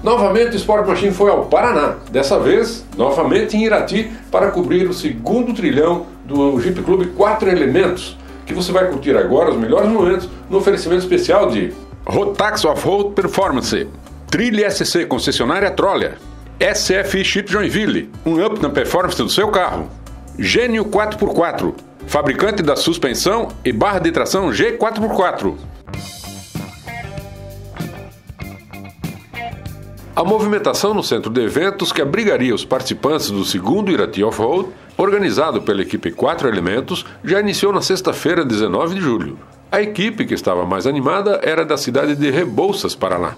Novamente o Sport Machine foi ao Paraná, dessa vez, novamente em Irati, para cobrir o segundo trilhão do Jeep Clube 4 Elementos, que você vai curtir agora os melhores momentos no oferecimento especial de Rotax Off-Road Performance, Trilha SC Concessionária Troller, SFI Chip Joinville, um up na performance do seu carro, Gênio 4x4, fabricante da suspensão e barra de tração G4x4. A movimentação no centro de eventos que abrigaria os participantes do segundo Irati Off-Road, organizado pela equipe 4 Elementos, já iniciou na sexta-feira, 19 de julho. A equipe que estava mais animada era da cidade de Rebouças, Paraná.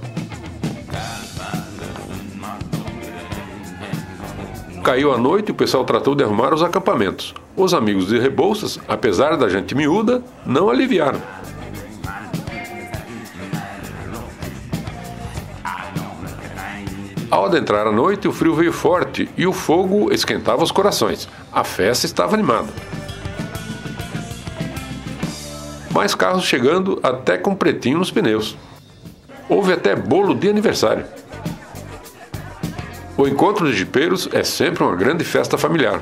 Caiu a noite e o pessoal tratou de arrumar os acampamentos. Os amigos de Rebouças, apesar da gente miúda, não aliviaram. Ao adentrar a noite, o frio veio forte e o fogo esquentava os corações. A festa estava animada. Mais carros chegando, até com pretinho nos pneus. Houve até bolo de aniversário. O encontro de jipeiros é sempre uma grande festa familiar.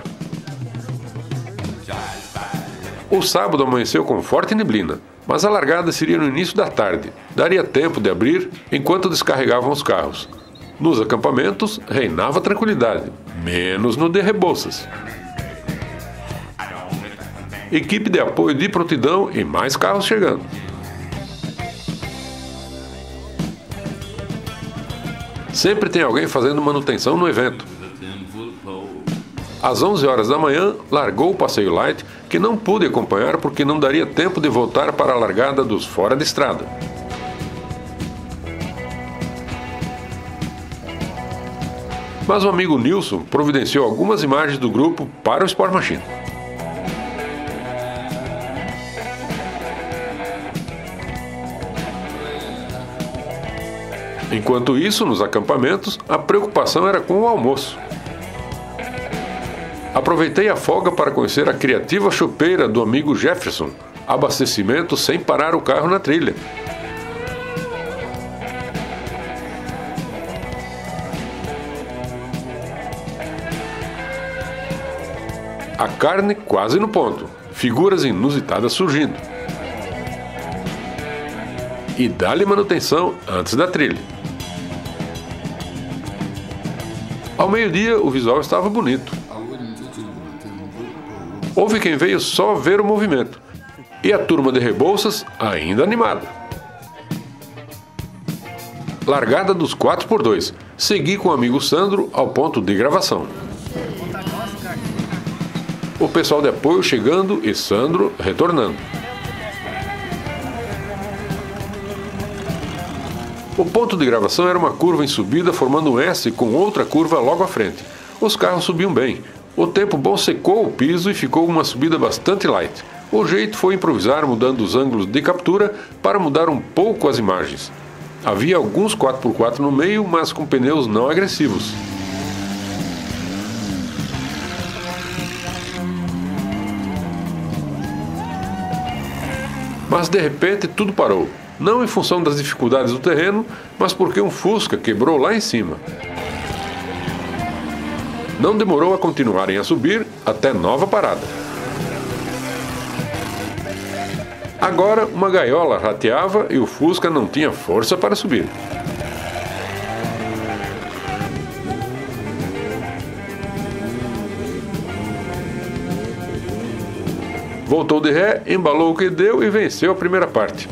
O sábado amanheceu com forte neblina, mas a largada seria no início da tarde. Daria tempo de abrir enquanto descarregavam os carros. Nos acampamentos reinava tranquilidade, menos no de Rebouças. Equipe de apoio de prontidão e mais carros chegando. Sempre tem alguém fazendo manutenção no evento. Às 11 horas da manhã, largou o passeio light, que não pude acompanhar porque não daria tempo de voltar para a largada dos fora de estrada. Mas o amigo Nilson providenciou algumas imagens do grupo para o Sport Machine. Enquanto isso, nos acampamentos, a preocupação era com o almoço. Aproveitei a folga para conhecer a criativa chopeira do amigo Jefferson, abastecimento sem parar o carro na trilha. A carne quase no ponto, figuras inusitadas surgindo. E dá-lhe manutenção antes da trilha. Ao meio-dia, o visual estava bonito. Houve quem veio só ver o movimento. E a turma de Rebouças ainda animada. Largada dos 4x2. Segui com o amigo Sandro ao ponto de gravação. O pessoal de apoio chegando e Sandro retornando. O ponto de gravação era uma curva em subida formando um S com outra curva logo à frente. Os carros subiam bem. O tempo bom secou o piso e ficou uma subida bastante light. O jeito foi improvisar mudando os ângulos de captura para mudar um pouco as imagens. Havia alguns 4x4 no meio, mas com pneus não agressivos. Mas de repente tudo parou. Não em função das dificuldades do terreno, mas porque um Fusca quebrou lá em cima. Não demorou a continuarem a subir até nova parada. Agora uma gaiola rateava e o Fusca não tinha força para subir. Voltou de ré, embalou o que deu e venceu a primeira parte.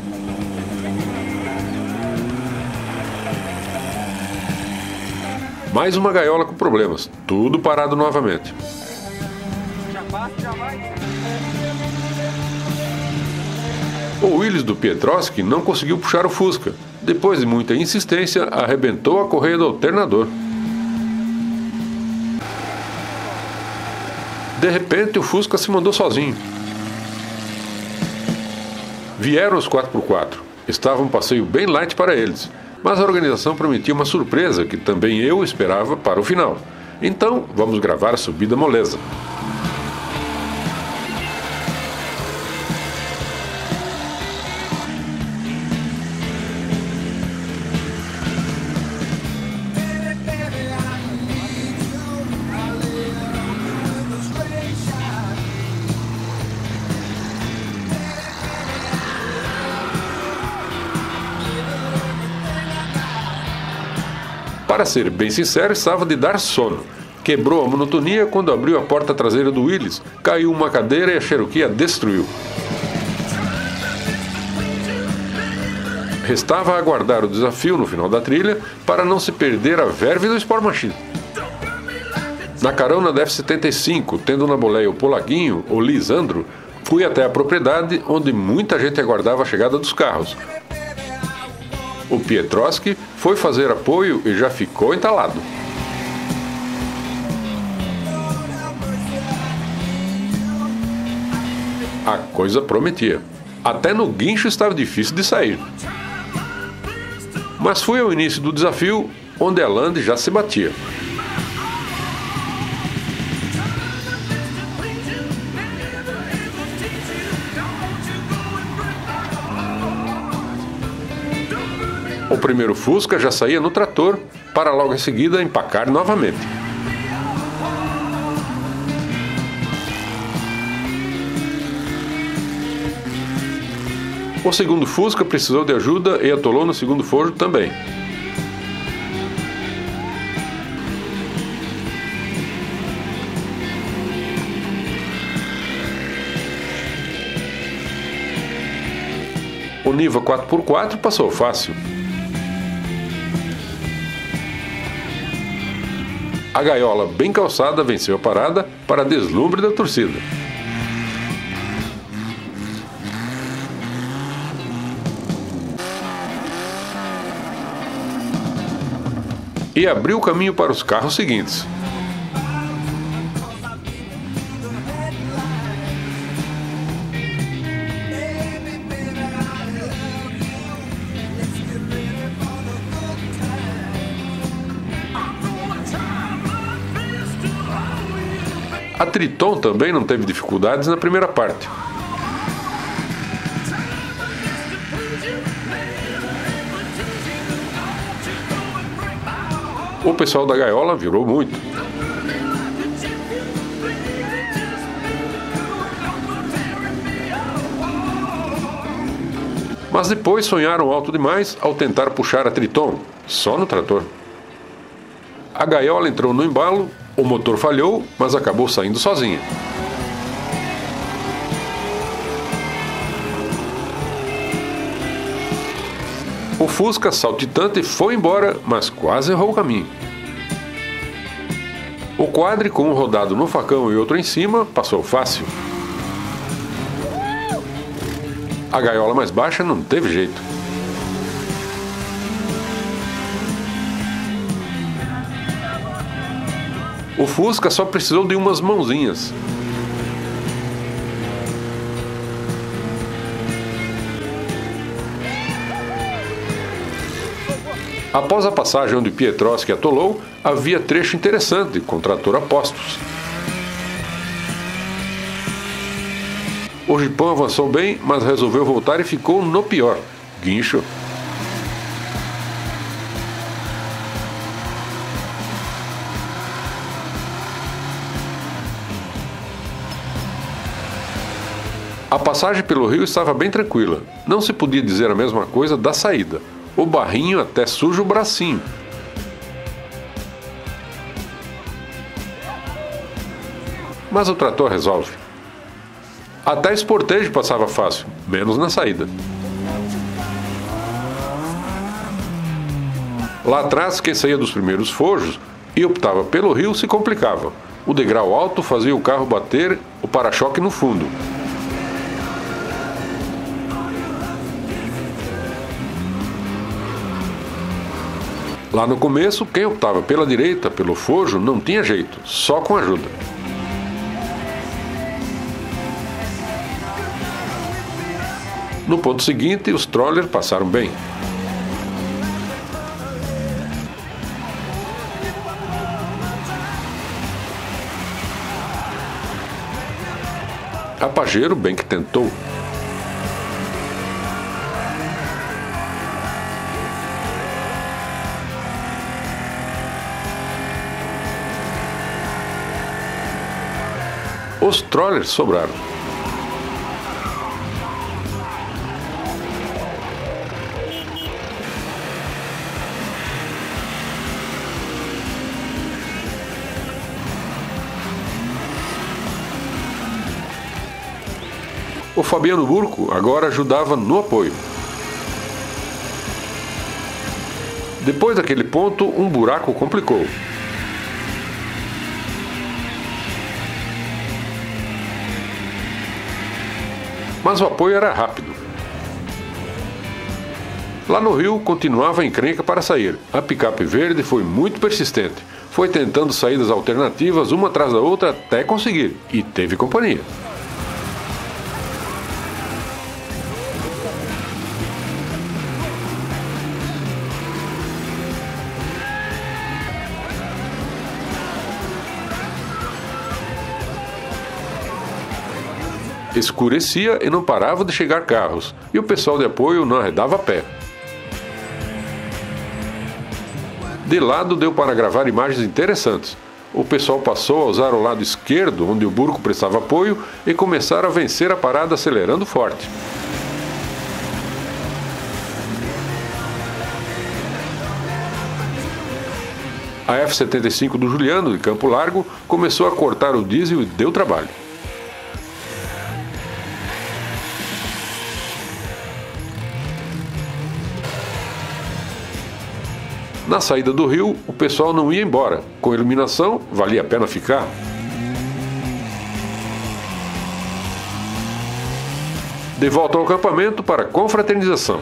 Mais uma gaiola com problemas, tudo parado novamente. O Willis do Pietrowski não conseguiu puxar o Fusca. Depois de muita insistência, arrebentou a correia do alternador. De repente, o Fusca se mandou sozinho. Vieram os 4x4. Estava um passeio bem light para eles. Mas a organização prometia uma surpresa que também eu esperava para o final. Então, vamos gravar a subida moleza. Para ser bem sincero, estava de dar sono. Quebrou a monotonia quando abriu a porta traseira do Willys, caiu uma cadeira e a Cherokee a destruiu. Restava aguardar o desafio no final da trilha para não se perder a verve do Sport Machine. Na carona da F-75, tendo na boleia o Polaguinho, ou Lisandro, fui até a propriedade onde muita gente aguardava a chegada dos carros. O Pietrowski foi fazer apoio e já ficou entalado. A coisa prometia. Até no guincho estava difícil de sair. Mas fui ao início do desafio, onde a Lande já se batia. O primeiro Fusca já saía no trator, para logo em seguida empacar novamente. O segundo Fusca precisou de ajuda e atolou no segundo forjo também. O Niva 4x4 passou fácil. A gaiola bem calçada venceu a parada para deslumbre da torcida. E abriu o caminho para os carros seguintes. A Triton também não teve dificuldades na primeira parte. O pessoal da gaiola virou muito. Mas depois sonharam alto demais ao tentar puxar a Triton, só no trator. A gaiola entrou no embalo, o motor falhou, mas acabou saindo sozinha. O Fusca saltitante foi embora, mas quase errou o caminho. O quadre, com um rodado no facão e outro em cima, passou fácil. A gaiola mais baixa não teve jeito. O Fusca só precisou de umas mãozinhas. Após a passagem onde Pietrowski atolou, havia trecho interessante, com trator a postos. O jipão avançou bem, mas resolveu voltar e ficou no pior, guincho. A passagem pelo rio estava bem tranquila. Não se podia dizer a mesma coisa da saída. O barrinho até suja o bracinho. Mas o trator resolve. Até Sportage passava fácil, menos na saída. Lá atrás, quem saía dos primeiros forjos e optava pelo rio se complicava. O degrau alto fazia o carro bater o para-choque no fundo. Lá no começo, quem optava pela direita, pelo forjo, não tinha jeito, só com ajuda. No ponto seguinte, os trollers passaram bem. A Pajero bem que tentou. Os trollers sobraram. O Fabiano Burco agora ajudava no apoio. Depois daquele ponto, um buraco complicou. Mas o apoio era rápido. Lá no Rio, continuava a encrenca para sair. A picape verde foi muito persistente. Foi tentando saídas alternativas, uma atrás da outra, até conseguir. E teve companhia. Escurecia e não parava de chegar carros, e o pessoal de apoio não arredava pé. De lado deu para gravar imagens interessantes. O pessoal passou a usar o lado esquerdo, onde o Burco prestava apoio, e começaram a vencer a parada acelerando forte. A F-75 do Juliano, de Campo Largo, começou a cortar o diesel e deu trabalho. Na saída do Rio, o pessoal não ia embora. Com iluminação, valia a pena ficar. De volta ao acampamento para confraternização.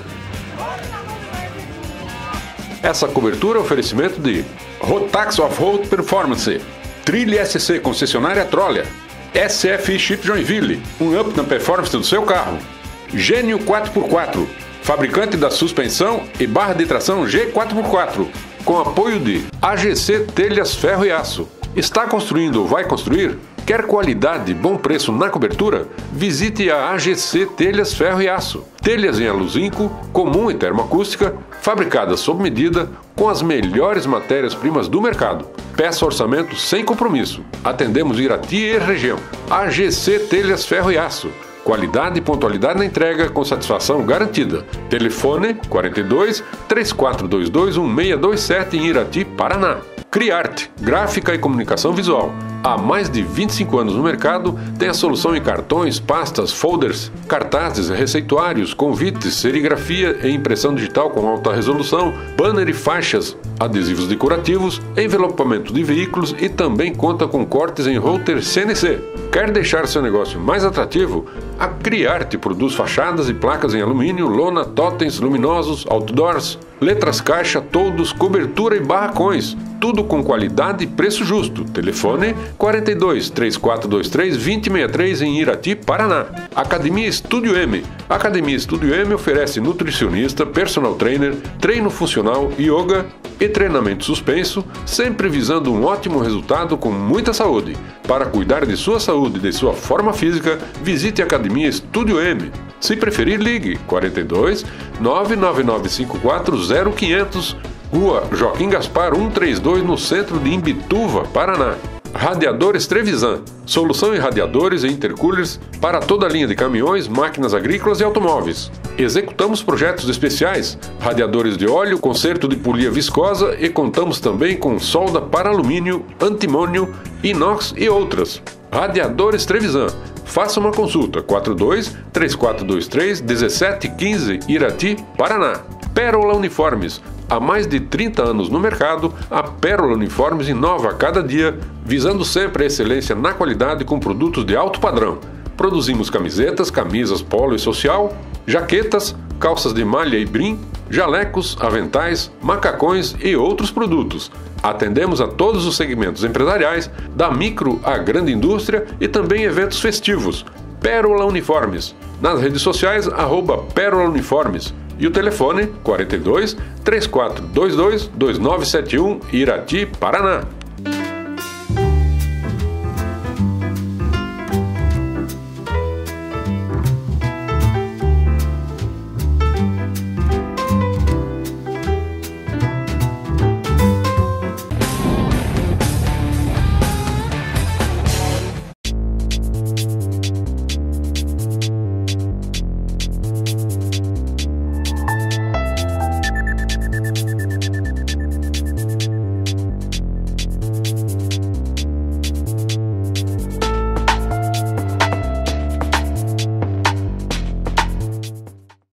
Essa cobertura é oferecimento de Rotax Off-Road Performance, Trilha SC concessionária Troller, SFI Chip Joinville, um up na performance do seu carro, Gênio 4x4, fabricante da suspensão e barra de tração G4x4, com apoio de AGC Telhas Ferro e Aço. Está construindo ou vai construir? Quer qualidade e bom preço na cobertura? Visite a AGC Telhas Ferro e Aço. Telhas em aluzinco, comum e termoacústica, fabricadas sob medida, com as melhores matérias-primas do mercado. Peça orçamento sem compromisso. Atendemos Irati e região. AGC Telhas Ferro e Aço. Qualidade e pontualidade na entrega com satisfação garantida. Telefone 42 3422 1627 em Irati, Paraná. Criarte, gráfica e comunicação visual. Há mais de 25 anos no mercado, tem a solução em cartões, pastas, folders, cartazes, receituários, convites, serigrafia e impressão digital com alta resolução, banner e faixas, adesivos decorativos, envelopamento de veículos e também conta com cortes em router CNC. Quer deixar seu negócio mais atrativo? A Criarte produz fachadas e placas em alumínio, lona, totens, luminosos, outdoors, letras caixa, toldos, cobertura e barracões. Tudo com qualidade e preço justo. Telefone 42 3423 2063 em Irati, Paraná. Academia Estúdio M. A Academia Estúdio M oferece nutricionista, personal trainer, treino funcional, yoga e treinamento suspenso, sempre visando um ótimo resultado com muita saúde. Para cuidar de sua saúde e de sua forma física, visite a Academia Estúdio M. Se preferir, ligue 42 99954 0500, Rua Joaquim Gaspar 132, no centro de Imbituva, Paraná. Radiadores Trevisan, solução em radiadores e intercoolers para toda a linha de caminhões, máquinas agrícolas e automóveis. Executamos projetos especiais, radiadores de óleo, conserto de polia viscosa e contamos também com solda para alumínio, antimônio, inox e outras. Radiadores Trevisan. Faça uma consulta 42 3423 1715 Irati, Paraná. Pérola Uniformes. Há mais de 30 anos no mercado, a Pérola Uniformes inova a cada dia, visando sempre a excelência na qualidade com produtos de alto padrão. Produzimos camisetas, camisas polo e social, jaquetas, calças de malha e brim, jalecos, aventais, macacões e outros produtos. Atendemos a todos os segmentos empresariais, da micro à grande indústria e também eventos festivos. Pérola Uniformes. Nas redes sociais, @Pérola Uniformes. E o telefone 42 3422 2971 Irati, Paraná.